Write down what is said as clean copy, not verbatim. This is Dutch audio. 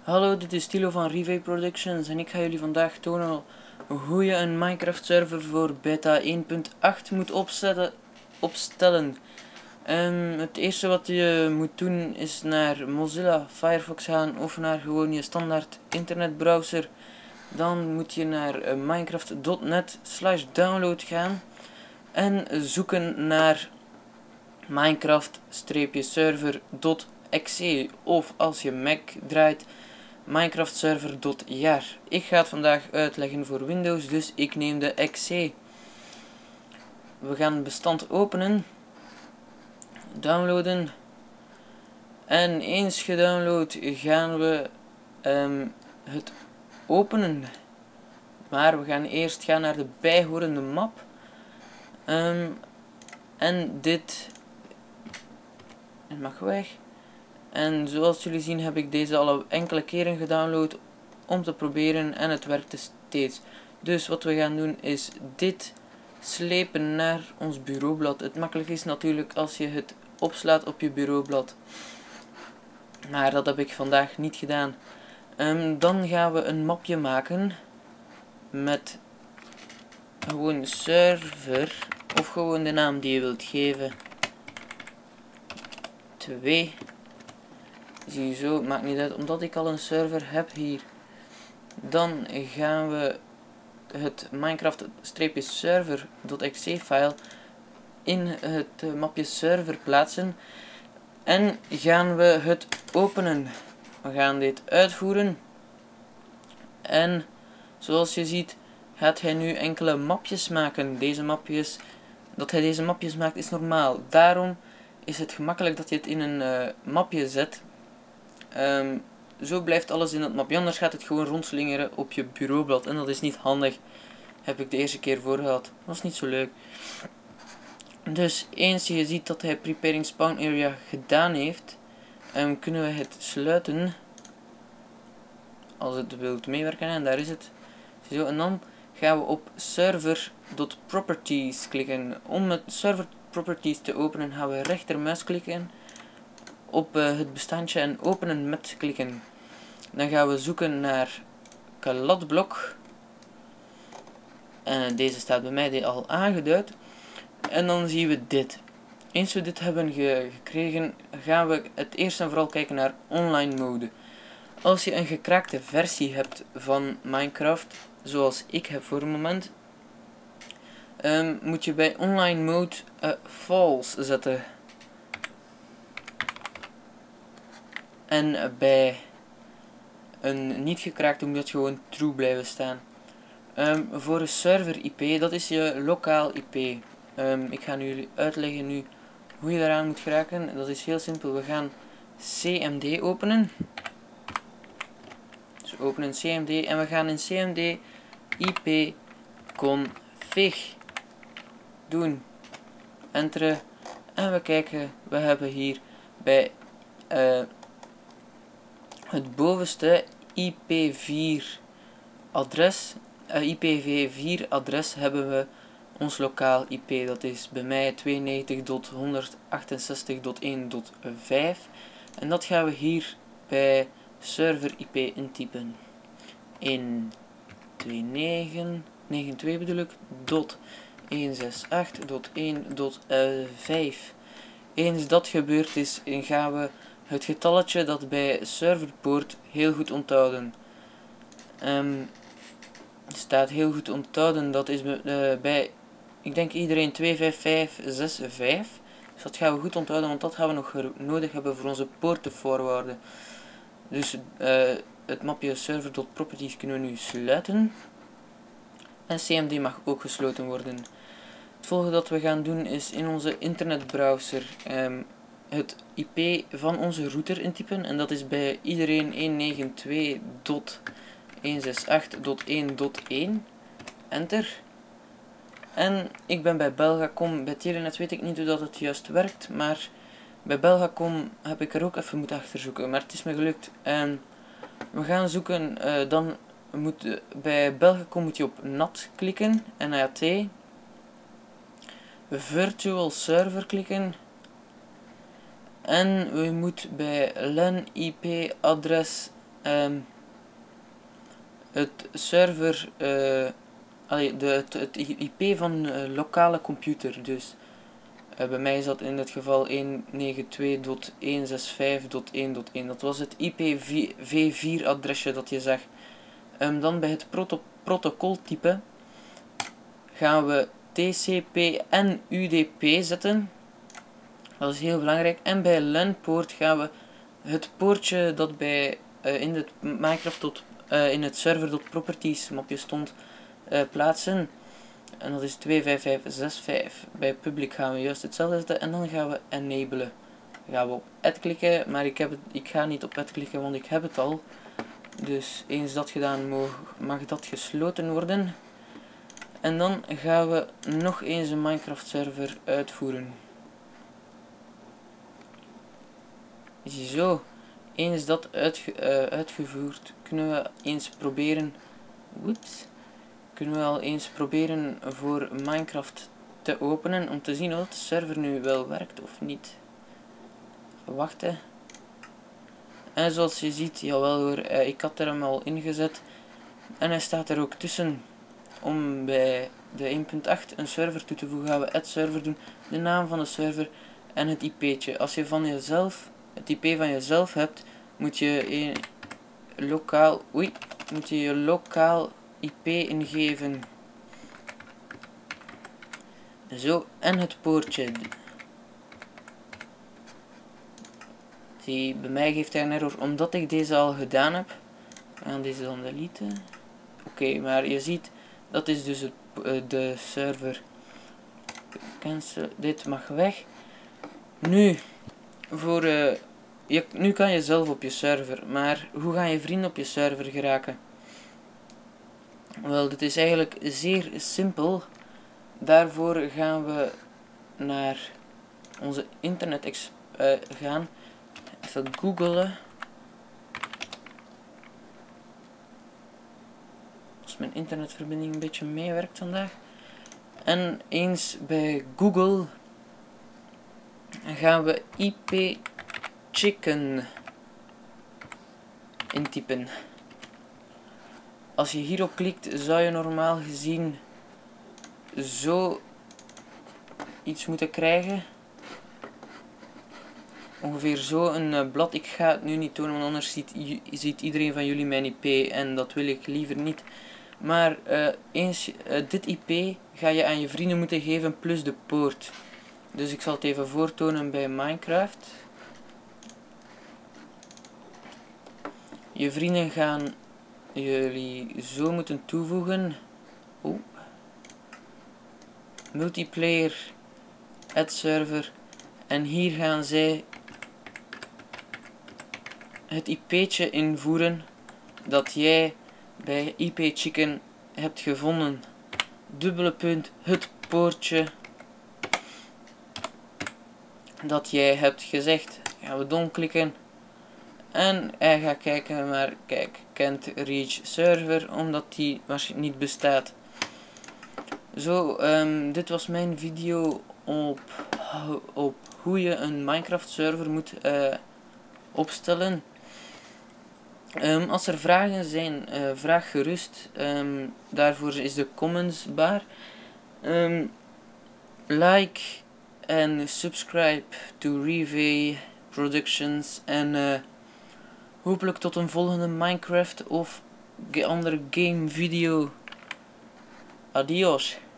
Hallo, dit is Tilo van Rive Productions en ik ga jullie vandaag tonen hoe je een Minecraft server voor beta 1.8 moet opstellen. Het eerste wat je moet doen is naar Mozilla Firefox gaan of naar gewoon je standaard internetbrowser. Dan moet je naar minecraft.net/download gaan en zoeken naar minecraft-server.exe of als je Mac draait minecraft-server.jar. Ik ga het vandaag uitleggen voor Windows, dus ik neem de exe. We gaan het bestand openen, downloaden en eens gedownload gaan we het openen. Maar we gaan eerst gaan naar de bijhorende map. En dit mag weg. En zoals jullie zien heb ik deze al enkele keren gedownload om te proberen en het werkte steeds. Dus wat we gaan doen is dit slepen naar ons bureaublad. Het makkelijk is natuurlijk als je het opslaat op je bureaublad. Maar dat heb ik vandaag niet gedaan. Dan gaan we een mapje maken met gewoon server of gewoon de naam die je wilt geven. 2. Zie je zo, maakt niet uit, omdat ik al een server heb hier. Dan gaan we het minecraft-server.exe file in het mapje server plaatsen. En gaan we het openen. We gaan dit uitvoeren. En zoals je ziet gaat hij nu enkele mapjes maken. Dat hij deze mapjes maakt is normaal. Daarom is het gemakkelijk dat je het in een mapje zet. Zo blijft alles in het mapje, anders gaat het gewoon rondslingeren op je bureaublad. En dat is niet handig. Heb ik de eerste keer voor gehad. Dat was niet zo leuk. Dus eens je ziet dat hij preparing spawn area gedaan heeft, kunnen we het sluiten. Als het wilt meewerken, en daar is het. Zo, en dan gaan we op server.properties klikken. Om het server properties te openen gaan we rechtermuis klikken op het bestandje en openen met klikken. Dan gaan we zoeken naar kalatblok. Deze staat bij mij al aangeduid. En dan zien we dit. Eens we dit hebben gekregen, gaan we het eerst en vooral kijken naar online mode. Als je een gekraakte versie hebt van Minecraft, zoals ik heb voor het moment, moet je bij online mode false zetten. En bij een niet gekraakte moet het gewoon true blijven staan. Voor een server IP, dat is je lokaal IP. Ik ga jullie uitleggen nu hoe je daaraan moet geraken. Dat is heel simpel. We gaan cmd openen. Dus we openen cmd en we gaan in cmd ipconfig doen. Enteren. En we kijken, we hebben hier bij het bovenste IPv4 adres, IPv4 adres hebben we ons lokaal IP. Dat is bij mij 92.168.1.5 en dat gaan we hier bij server IP intypen. 192 bedoel ik, .168.1.5. Eens dat gebeurd is, gaan we het getalletje dat bij serverpoort heel goed onthouden. Staat heel goed onthouden, dat is bij, ik denk iedereen 25565. Dus dat gaan we goed onthouden, want dat gaan we nog nodig hebben voor onze poort te forwarden. Dus het mapje server.properties kunnen we nu sluiten. En cmd mag ook gesloten worden. Het volgende dat we gaan doen is in onze internetbrowser het IP van onze router intypen. En dat is bij iedereen 192.168.1.1. Enter. En ik ben bij Belgacom. Bij Telenet weet ik niet hoe dat het juist werkt. Maar bij Belgacom heb ik er ook even moeten achterzoeken. Maar het is me gelukt. En we gaan zoeken. Bij Belgacom moet je op NAT klikken. NAT. Virtual server klikken. En we moeten bij LAN IP adres het server, het IP van lokale computer. Dus bij mij is dat in dit geval 192.165.1.1. Dat was het IPv4 adresje dat je zag. Dan bij het protocoltype gaan we TCP en UDP zetten. Dat is heel belangrijk. En bij LAN-poort gaan we het poortje dat bij in het Minecraft in het server.properties mapje stond plaatsen. En dat is 25565. Bij public gaan we juist hetzelfde zetten. En dan gaan we enablen. Dan gaan we op add klikken. Maar ik ga niet op add klikken, want ik heb het al. Dus eens dat gedaan mag dat gesloten worden. En dan gaan we nog eens een Minecraft server uitvoeren. Zo, eens dat uitgevoerd, kunnen we eens proberen. Kunnen we al eens proberen voor Minecraft te openen om te zien of de server nu wel werkt of niet. Wachten. En zoals je ziet, jawel hoor, ik had er hem al ingezet. En hij staat er ook tussen. Om bij de 1.8 een server toe te voegen, gaan we add server doen, de naam van de server en het IP'tje. Als je van jezelf het IP van jezelf hebt, moet je je lokaal IP ingeven. Zo, en het poortje. Zie, bij mij geeft hij een error omdat ik deze al gedaan heb. We gaan deze dan deleten. Oké, maar je ziet, dat is dus de server. Cancel, dit mag weg. Nu, nu kan je zelf op je server, maar hoe gaan je vrienden op je server geraken? Wel, dit is eigenlijk zeer simpel. Daarvoor gaan we naar onze internet gaan. Even googlen. Als mijn internetverbinding een beetje meewerkt vandaag. En eens bij Google gaan we IP chicken intypen. Als je hierop klikt, zou je normaal gezien zo iets moeten krijgen. Ongeveer zo een blad. Ik ga het nu niet tonen, want anders ziet iedereen van jullie mijn IP en dat wil ik liever niet. Maar eens dit IP ga je aan je vrienden moeten geven plus de poort. Dus ik zal het even voortonen bij Minecraft. Je vrienden gaan jullie zo moeten toevoegen. Multiplayer, add server. En hier gaan zij het IP'tje invoeren dat jij bij IP Chicken hebt gevonden. Dubbele punt, het poortje dat jij hebt gezegd. Gaan we domklikken. En hij gaat kijken, maar kijk, can't reach server, omdat die waarschijnlijk niet bestaat. Zo, dit was mijn video op hoe je een Minecraft server moet opstellen. Als er vragen zijn, vraag gerust. Daarvoor is de comments bar. Like en subscribe to Revay Productions. En hopelijk tot een volgende Minecraft of andere game video. Adios.